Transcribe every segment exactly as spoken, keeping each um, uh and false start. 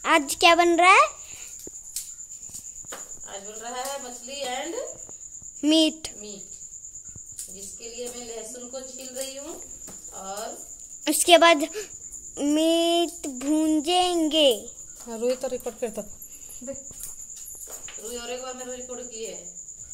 आज क्या बन रहा है? आज बन रहा है मछली एंड मीट मीट, जिसके लिए मैं लहसुन को छील रही हूँ और उसके बाद मीट भूंजेंगे। हाँ, रोई तो रिकॉर्ड करता रुई और एक बार मैंने रिकॉर्ड की है।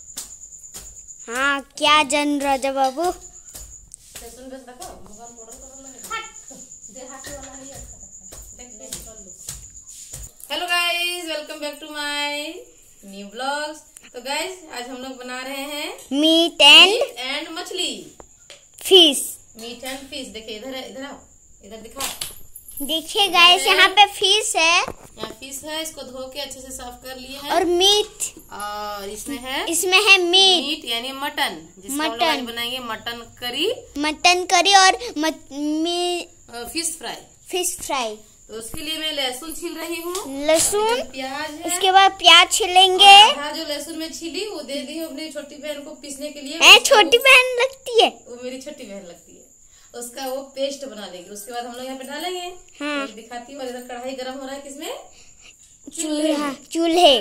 हाँ, क्या जन राजा बाबू? लहसुन बस रखो, भगवान पाउडर कर लगे देहाती वाला ही अच्छा लगता है। Hello guys, welcome back to my new blogs. तो गाइस, आज हम लोग बना रहे हैं मीट एंड मीट एंड मछली, फिश। Meat and fish. देखिए इधर है, इधर आओ, इधर दिखा। देखिए गाइस, यहाँ पे फिश है, यहाँ फिश है, इसको धो के अच्छे से साफ कर लिए हैं। और मीट, और इसमें है इसमें है मीट, मीट यानी मटन, जिसको हम लोग मटन। आज बनाएंगे मटन करी, मटन करी और मत, मी, फिश फ्राई। Fish fry. तो उसके लिए मैं लहसुन छील रही हूँ, लहसुन, प्याज है, इसके बाद प्याज छिलेंगे। आधा जो लहसुन में छीली वो दे दी हूँ अपनी छोटी बहन को पीसने के लिए। ए, छोटी बहन लगती है वो मेरी छोटी बहन लगती है। उसका वो पेस्ट बना लेगी। उसके बाद हम लोग यहाँ पे डालेंगे। हाँ। तो दिखाती हूँ। और इधर कढ़ाई गर्म हो रहा है, किसमें? चूल्हा, चूल्हे।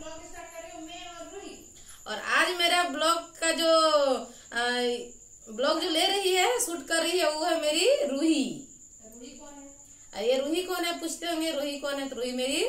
और आज मेरा ब्लॉग का जो ब्लॉग जो ले रही है, शूट कर रही है, वो है मेरी रूही। रूही कौन है? ये रूही कौन है पूछते होंगे, रूही कौन है? तो रूही मेरी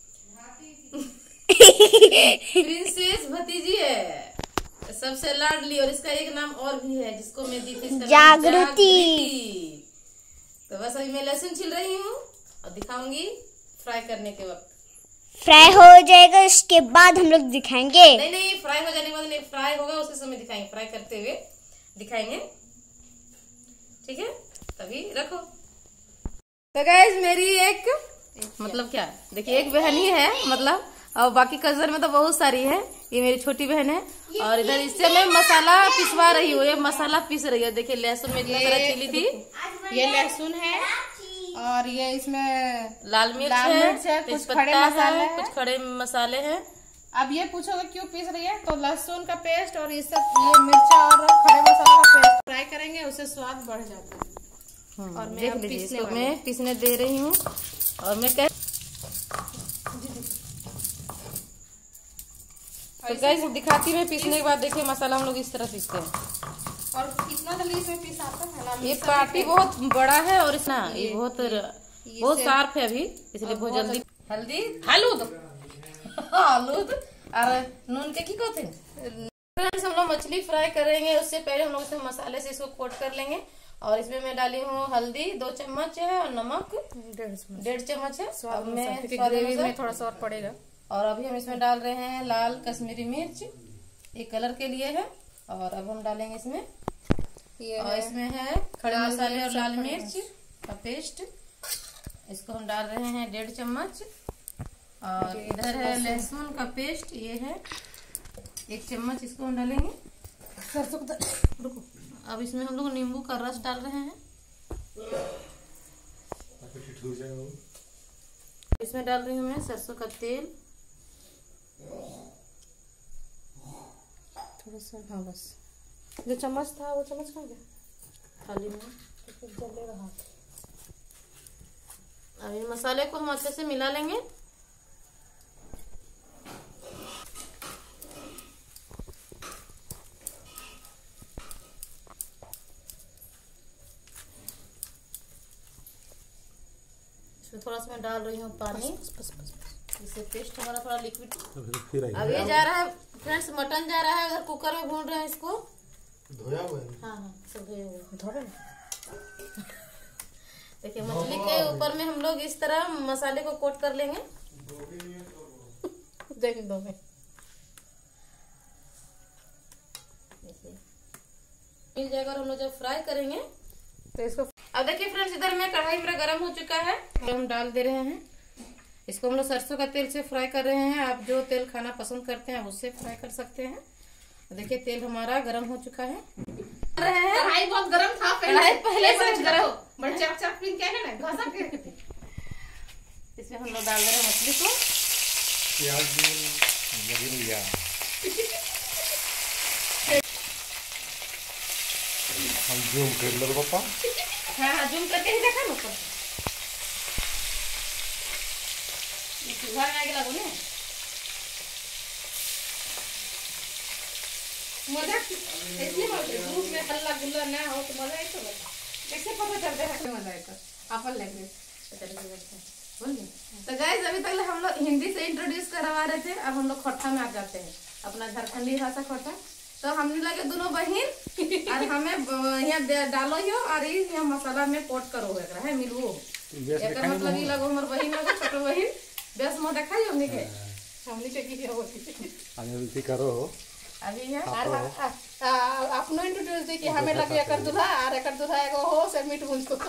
प्रिंसेस भतीजी है, सबसे लाडली। और इसका एक नाम और भी है जिसको मैं दी थी, जागृति। तो बस अभी मैं लहसुन छील रही हूँ और दिखाऊंगी फ्राई करने के वक्त। फ्राई हो जाएगा, इसके बाद हम लोग दिखाएंगे। नहीं नहीं, फ्राई हो जाने के बाद नहीं, फ्राई होगा उसी समय दिखाएंगे, फ्राई करते हुए दिखाएंगे, ठीक है? तभी रखो। तो गाइस, मेरी एक मतलब क्या देखिए, एक बहन ही है मतलब, और बाकी कजन में तो बहुत सारी है। ये मेरी छोटी बहन है। और इधर इससे मैं मसाला पिसवा रही हूँ। ये मसाला पीस रही है। देखिए लहसुन में इतना सारा चिली थी। ये लहसुन है और ये इसमें लाल मिर्च लाल है, मिर्च है, कुछ तेजपत्ता खड़े मसाले है, हैं। कुछ खड़े मसाले हैं। अब ये पूछोगे क्यों पीस रही है, तो लहसुन का पेस्ट और ये सब, ये मिर्चा और खड़े मसाला का पेस्ट फ्राई करेंगे, उससे स्वाद बढ़ जाता है। और मैं देख अब लीजिए, पीसने इसको वाली मैं पीसने दे रही हूँ। और मैं कह तो गाइस दिखाती हूँ मैं पीसने के बाद। देखिए मसाला हम लोग इस तरह पीसते हैं। और कितना जल्दी इसमें पीस आता है। ये पार्टी बहुत बड़ा है और इतना ये बहुत बहुत शार्प है अभी, इसलिए बहुत जल्दी। हल्दी, हलूद हलूद और नून के की कहते हैं। फ्रेंड्स, हम लोग मछली फ्राई करेंगे, उससे पहले हम लोग इसमें मसाले से इसको कोट कर लेंगे। और इसमें मैं डाली हूँ हल्दी दो चम्मच है, और नमक डेढ़ चम्मच है। अब मैं ग्रेवी में थोड़ा सा और पड़ेगा। और अभी हम इसमें डाल रहे हैं लाल कश्मीरी मिर्च, ये कलर के लिए है। और अब हम डालेंगे इसमें ये और इसमें है खड़े मसाले और लाल मिर्च का पेस्ट। इसको हम डाल रहे हैं डेढ़ चम्मच। और इधर है लहसुन का पेस्ट, ये है एक चम्मच, इसको हम डालेंगे। सरसों का रुको, अब इसमें हम लोग नींबू का रस डाल रहे हैं। इसमें डाल रही हूँ मैं सरसों का तेल थोड़ा सा। हाँ बस, जो चम्मच था वो चम्मच कहाँ गया थाली में। तो जले रहा। अब ये मसाले को हम अच्छे से मिला लेंगे। इसमें थोड़ा सा मैं डाल रही हूँ पानी, इससे पेस्ट हमारा थोड़ा लिक्विड। अब ये जा रहा है फ्रेंड्स, मटन जा रहा है उधर कुकर में, भून रहे हैं इसको। धोया हुआ है? हाँ हाँ, सब धोया हुआ है। देखिए मछली के ऊपर में हम लोग इस तरह मसाले को कोट कर लेंगे। देख दो में मिल जाएगा। और हम लोग जब फ्राई करेंगे तो इसको। अब देखिए फ्रेंड्स, इधर में कढ़ाई मेरा गर्म हो चुका है, हम डाल दे रहे हैं इसको। हम लोग सरसों का तेल से फ्राई कर रहे हैं। आप जो तेल खाना पसंद करते हैं उससे फ्राई कर सकते हैं। देखिए तेल हमारा गर्म हो चुका है। कढ़ाई बहुत गर्म था पहले, पहले से गर्म। बड़े चक चक पिन क्या है ना, घसा के इसमें हम लोग डाल रहे हैं मछली को। हम जूम कर लो पापा। हाँ हाँ, जूम करके ही देखा ना ऊपर। घर में आगे लगो ने मजा इसलिए बोलते हैं ग्रुप में हल्ला गुल्ला ना हो तो मजा आई तो बता कैसे पता चलता है कि मजा आएगा अपन लगे बोलिए। तो गाइस अभी तक हम लोग हिंदी से इंट्रोड्यूस करवा रहे थे, अब हम लोग खोटा में आ जाते हैं अपना झारखंडी भाषा खोटा। तो हमने लगे दोनों बहन और हमें यहाँ डालो यो और यहाँ मसाला में कोट करो है मिलू एक मतलब ये लगो हमारे बहन लगो छोटो बहन बेस में देखा हमने के हमने के की होती करो अभी है अपनो इंट्रोड्यूस दी कि हमें लगे एकर दूल्हा और एकर दूल्हा एगो हो से मीट भूंज को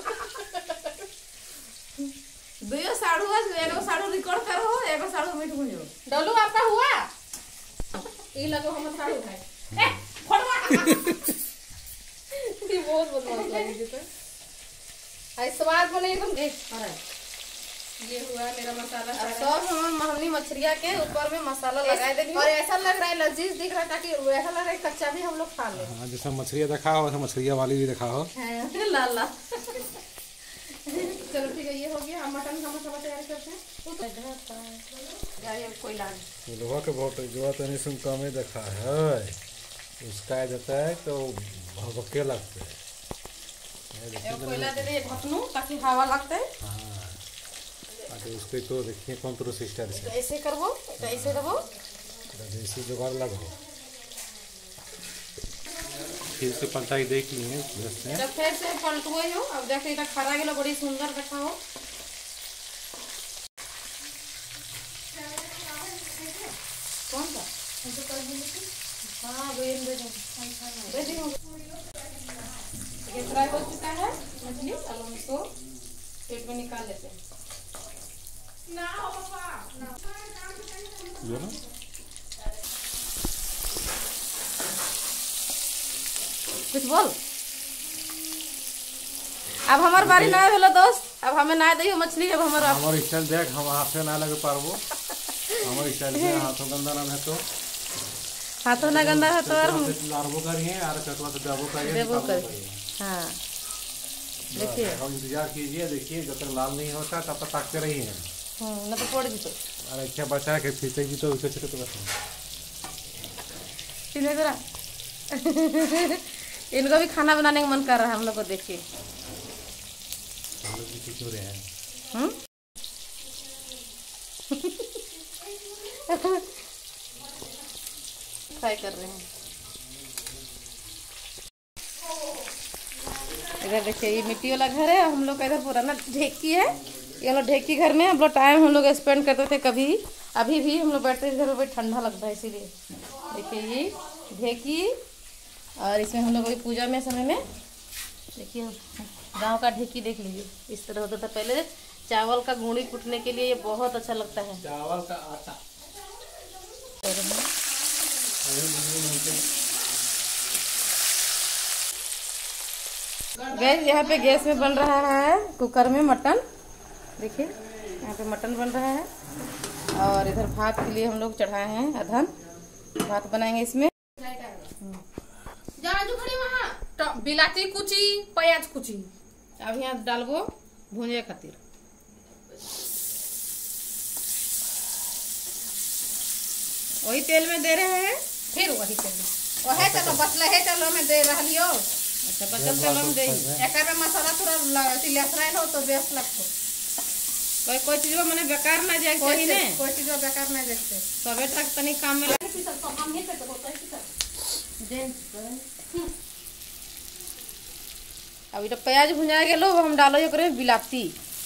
दुयो साड़ू एगो साड़ू रिकॉर्ड करो हो एगो साड़ू मीट भूंजो डोलू आपका हुआ ई लगो हम साड़ू खाए ए फोड़वा ये बहुत बदमाश लगी जी तो आई स्वाद बने एकदम ए अरे ये हुआ मेरा मसाला सब हम हमनी मछलिया के ऊपर में मसाला लगा देंगे और ऐसा लग रहा है लजीज दिख रहा है ताकि ऐसा लग रहा है कच्चा भी हम लोग खा ले। हां जैसा मछलिया देखा हो वैसा मछलिया वाली भी देखा हो हां लाला चलो ठीक है ये हो गया। हम मटन का मसाला तैयार करते हैं यार कोई लाग लोहा के बहुत जो तनी सुन कम देखा है उसका देता है तो भभके लगते हैं ये कोयला दे दे ढकनू ताकि हवा लगते है। हां तो उसके तो देखिए कौन तो सिस्टर से ऐसे करबो तो ऐसे देबो देसी जुगाड़ लगाओ फिर से पलटाई देख लिए जैसे जब फिर से पलटो हो अब देखे इतना खरा गेलो बड़ी सुंदर देखा हो कौन सा हां वेन दे दे दे ये फ्राई हो चुका है मछली। अब हम इसको पेट में निकाल लेते हैं ना हो पापा ना ये ना कुछ बोल। अब हमार बारी ना भेलो दोस्त अब हमें ना दइयो मछली अब हमार हमार स्टाइल देख हम हाथ से ना लगे पारबो हमार स्टाइल से हाथों गंदा ना है तो हाथों ना गंदा है तो और हम लारबो करिए और चटवा से देबो करिए देबो करिए। हां देखिए हम इंतजार कीजिए देखिए जब तक लाल नहीं होता तब तक ताकते रहिए। हम्म ना तो पड़ जी तो अरे क्या बचा के फीसेगी तो उसे छोटे तो बता सीधे जरा इनको भी खाना बनाने का मन कर रहा है हम लोग को देखिए हम लोग भी क्यों रहे हैं हम फ्राई कर रहे हैं। इधर देखिए ये मिट्टी वाला घर है हम लोग का इधर पुराना ढेकी है ये लोग ढेकी घर में हम लोग टाइम हम लोग स्पेंड करते थे कभी अभी भी हम लोग बैठते थे घर में ठंडा लगता है इसीलिए। देखिए ये ढेकी और इसमें हम लोग अभी पूजा में समय में देखिए गांव का ढेकी देख लीजिए इस तरह होता था पहले चावल का गुड़ी कूटने के लिए ये बहुत अच्छा लगता है चावल का आटा गैस यहाँ पे गैस में बन रहा है कुकर में मटन देखिए यहाँ पे मटन बन रहा है और इधर भात के लिए हम लोग चढ़ाए हैं अधन भात बनाएंगे इसमें वहाँ बिलाती कुची प्याज कुची अब यहाँ डालबो भूंजे खातिर वही तेल में दे रहे हैं फिर वही तेल में वही चलो बचल है चलो में दे रही हो। अच्छा बचल चलो में दे एक में मसाला थोड़ा लसराइल हो तो बेस्ट लगतो कोई कोई चीज मैंने बेकार ना जाए कोई ने कोई चीज बेकार ना जाए सबे तक तनी काम में लगे सब तो हम ही पे तो होता है देन अभी तो प्याज भुंजा गेलो हम डालो एकरे बिलाती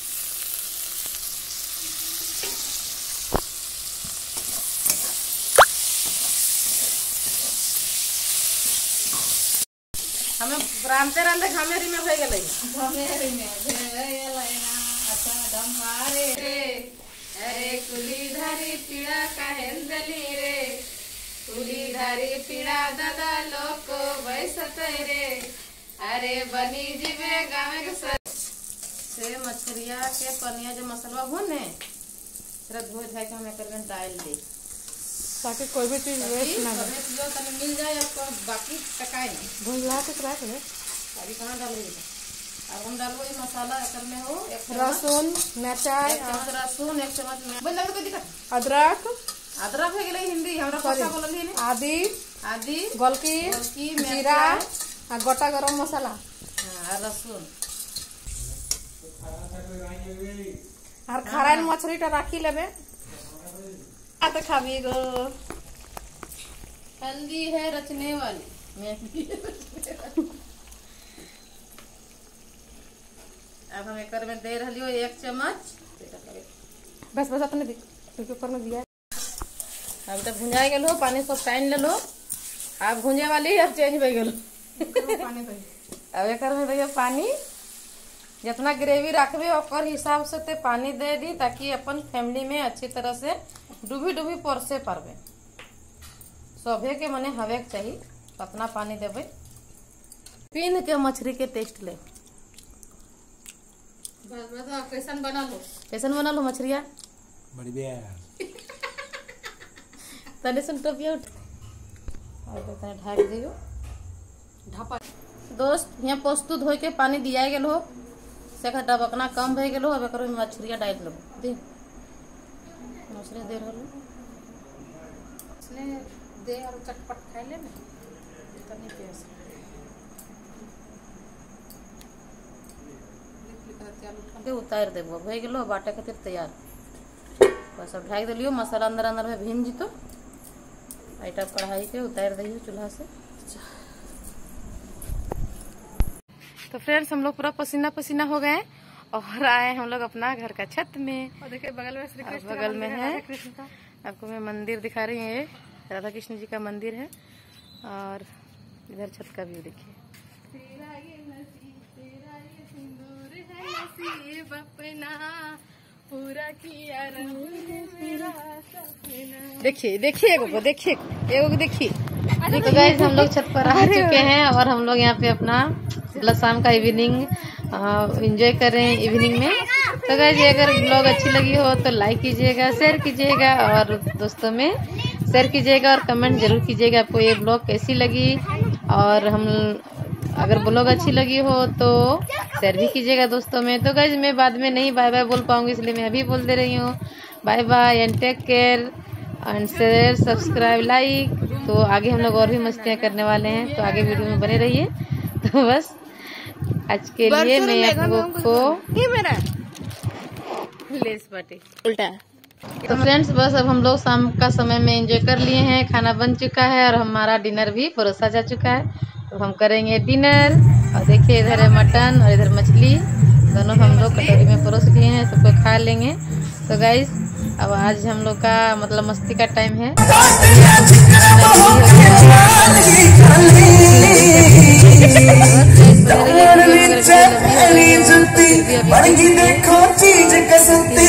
हमें रामते रामते घामेरी में भई गेलै घामेरी में भेलै ना अच्छा दमारे रे अरे कुली धारी पीड़ा काहेन दली रे कुली धारी पीड़ा दादा लोक बैसतै रे अरे बनी जीवे गाँव के से मछलिया के पनिया जो मसलवा हो ने तेरा धोए धाय के हमें करके डाल दे ताकि कोई भी चीज वेस्ट ना हो जो तने मिल जाए आपको बाकी टकाए नहीं भुंजा के रख ले अभी कहां डालेंगे अब हम डालबो ये मसाला कर में हो एक चम्मच लहसुन मिरचाई एक चम्मच लहसुन एक चम्मच में बोल लगे कोई दिक्कत अदरक अदरक है गेलै हिंदी हमरा भाषा बोलल ही नहीं आदि आदि गोलकी गोलकी जीरा मिर्चा आ गोटा गरम मसाला हां लहसुन और खराइन मछली टा राखी लेबे आ तो खाबी गो। हल्दी है रचने वाली मेहंदी है रचने वाली। अब हम एक में दे रही हो एक चम्मच बस बस अपने देख क्योंकि ऊपर में दिया अब तक भुंजा गेलो पानी सब टाइन ले लो अब भुंजे वाली अब चेंज हो गेलो पानी दे अब एक में दियो पानी जितना ग्रेवी रखबे ओकर हिसाब से ते पानी दे दी ताकि अपन फैमिली में अच्छी तरह से डूबी डूबी परसे पारबे सभे के मने हवे के चाहिए अपना पानी देवे पीन के मछली के टेस्ट ले बस बस कैसन बना लो कैसन बना लो मछलिया बढ़िया तने सुन टोपिया उठ और तो तने ढाक दियो ढापा दोस्त यहाँ पोस्तु धोई के पानी दिया गेल हो से डबकना कम भे गेलो अब एकरो में मछलिया डाल लो दे मछली दे रहलो इसने दे और चटपट खाई ले ना तनी पेस दे उतार देबो भे गेलो बाटे खातिर तैयार बस अब ढाक दिलियो मसाला अंदर अंदर में भीन जितो आइटा कढ़ाई के उतार दियो चूल्हा से। तो फ्रेंड्स हम लोग पूरा पसीना पसीना हो गए और आए हम लोग अपना घर का छत में और देखिए बगल में श्री कृष्ण बगल में है कृष्ण का आपको मैं मंदिर दिखा रही हूँ। ये राधा कृष्ण जी का मंदिर है और इधर छत का व्यू देखिए। देखिए देखिए एगो को देखिए एगो को देखिए। तो गाइस हम लोग छत पर आ चुके हैं और हम लोग यहाँ पे अपना मतलब शाम का इवनिंग एंजॉय कर रहे हैं इवनिंग में। तो गाइस अगर ब्लॉग अच्छी लगी हो तो लाइक कीजिएगा शेयर कीजिएगा और दोस्तों में शेयर कीजिएगा और कमेंट जरूर कीजिएगा आपको ये ब्लॉग कैसी लगी। और हम अगर ब्लॉग अच्छी लगी हो तो शेयर भी कीजिएगा दोस्तों में। तो गाइस मैं बाद में नहीं बाय बाय बोल पाऊंगी इसलिए मैं अभी बोल दे रही हूँ bye bye and take care and share subscribe like. तो आगे हम लोग और भी मस्तियाँ करने वाले हैं तो आगे वीडियो में बने रहिए। तो बस आज के लिए मैं आप लोगों को लेस बाटे उल्टा। तो फ्रेंड्स बस अब हम लोग शाम का समय में एंजॉय कर लिए हैं खाना बन चुका है और हमारा डिनर भी परोसा जा चुका है। तो हम करेंगे डिनर और देखिए इधर है मटन और इधर मछली दोनों हम लोग कटोरी में परोस लिए हैं सबको खा लेंगे। तो गाइस अब आज हम लोग का मतलब मस्ती का टाइम है। देखो चीज कसती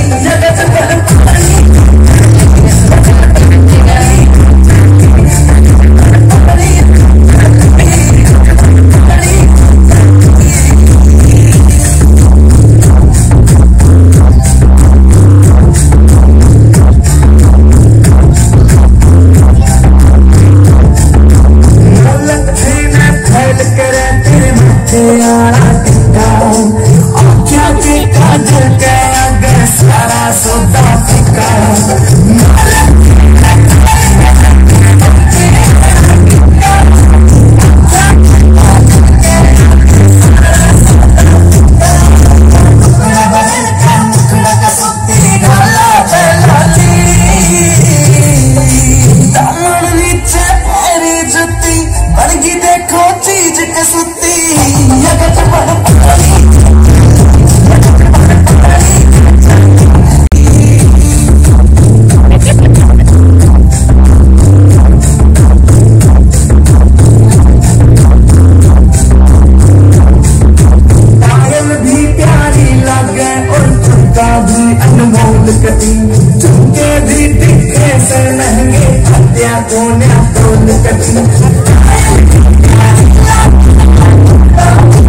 झुमके भी दिखे से महंगे हत्या कोने तोल कटी